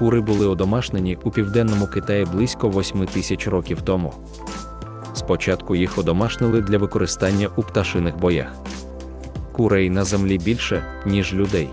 Кури були одомашнені у південному Китаї близько 8000 років тому. Спочатку їх одомашнили для використання у пташиних боях. Курей на землі більше, ніж людей.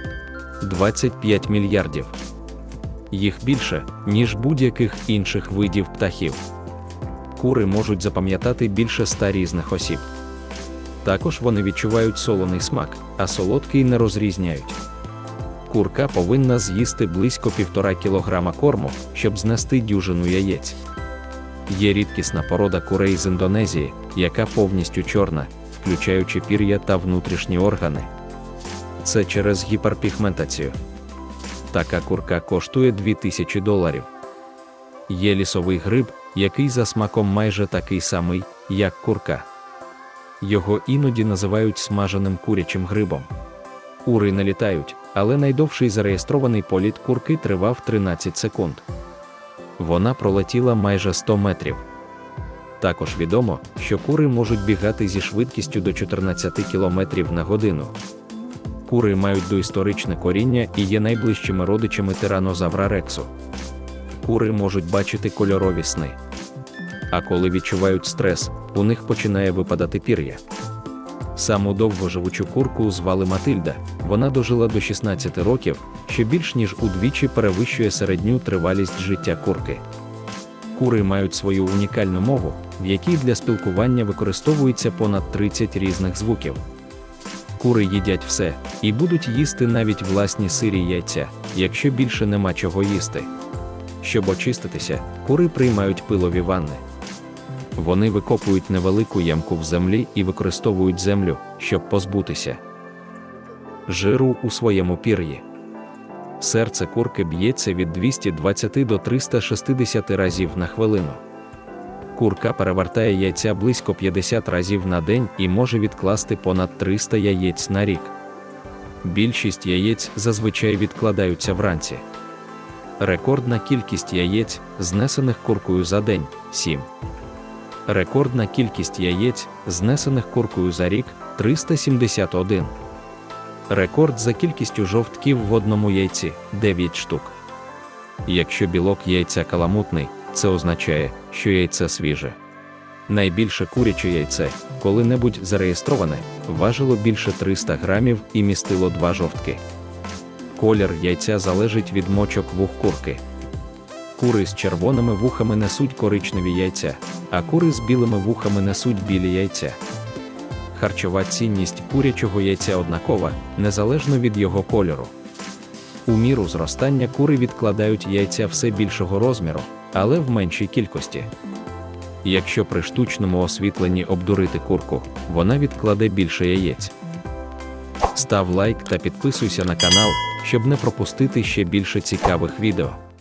25 мільярдів. Їх більше, ніж будь-яких інших видів птахів. Кури можуть запам'ятати більше 100 різних осіб. Також вони відчувають солоний смак, а солодкий не розрізняють. Курка повинна з'їсти близько 1,5 кілограма корму, щоб знести дюжину яєць. Є рідкісна порода курей з Індонезії, яка повністю чорна, включаючи пір'я та внутрішні органи. Це через гіперпігментацію. Така курка коштує $2000. Є лісовий гриб, який за смаком майже такий самий, як курка. Його іноді називають смаженим курячим грибом. Кури не літають, але найдовший зареєстрований політ курки тривав 13 секунд. Вона пролетіла майже 100 метрів. Також відомо, що кури можуть бігати зі швидкістю до 14 км на годину. Кури мають доісторичне коріння і є найближчими родичами тиранозавра рексу. Кури можуть бачити кольорові сни. А коли відчувають стрес, у них починає випадати пір'я. Саму довгоживучу курку звали Матильда, вона дожила до 16 років, що більш ніж удвічі перевищує середню тривалість життя курки. Кури мають свою унікальну мову, в якій для спілкування використовується понад 30 різних звуків. Кури їдять все, і будуть їсти навіть власні сирі яйця, якщо більше нема чого їсти. Щоб очиститися, кури приймають пилові ванни. Вони викопують невелику ямку в землі і використовують землю, щоб позбутися жиру у своєму пір'ї. Серце курки б'ється від 220 до 360 разів на хвилину. Курка перевертає яйця близько 50 разів на день і може відкласти понад 300 яєць на рік. Більшість яєць зазвичай відкладаються вранці. Рекордна кількість яєць, знесених куркою за день – 7. Рекордна кількість яєць, знесених куркою за рік – 371. Рекорд за кількістю жовтків в одному яйці – 9 штук. Якщо білок яйця каламутний, це означає, що яйце свіже. Найбільше куряче яйце, коли-небудь зареєстроване, важило більше 300 грамів і містило 2 жовтки. Колір яйця залежить від мочок вух курки. Кури з червоними вухами несуть коричневі яйця, а кури з білими вухами несуть білі яйця. Харчова цінність курячого яйця однакова, незалежно від його кольору. У міру зростання кури відкладають яйця все більшого розміру, але в меншій кількості. Якщо при штучному освітленні обдурити курку, вона відкладе більше яєць. Став лайк та підписуйся на канал, щоб не пропустити ще більше цікавих відео.